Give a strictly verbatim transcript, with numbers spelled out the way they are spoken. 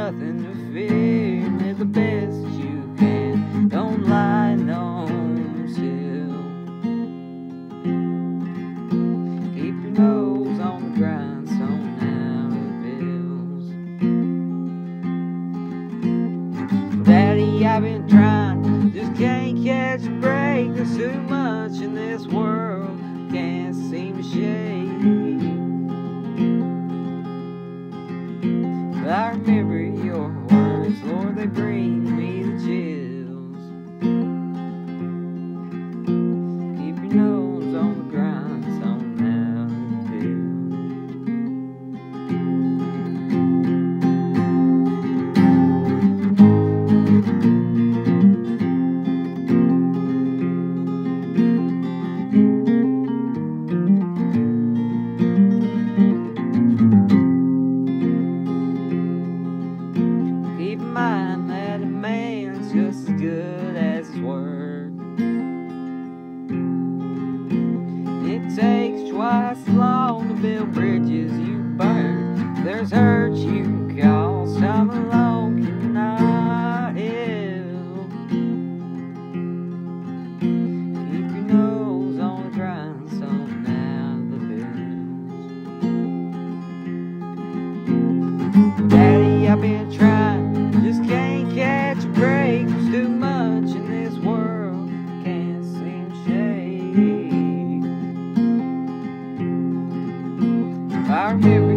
nothing to fear. Live the best that you can. Don't lie, no still. Keep your nose on the grindstone, now it feels. Daddy, I've been trying, just can't catch a break. There's too much in this world, can't seem to shake. But I remember your words, Lord, they bring me the chills. Keep your nose on the grindstone, now it keep in mind that a man's just as good as his word. It takes twice as long to build bridges you burn. There's hurt you can cause, time alone cannot heal. Keep your nose on the grindstone, now the bills. Daddy, I've been trying, just can't catch a break. There's too much in this world, can't seem to shake. If I remember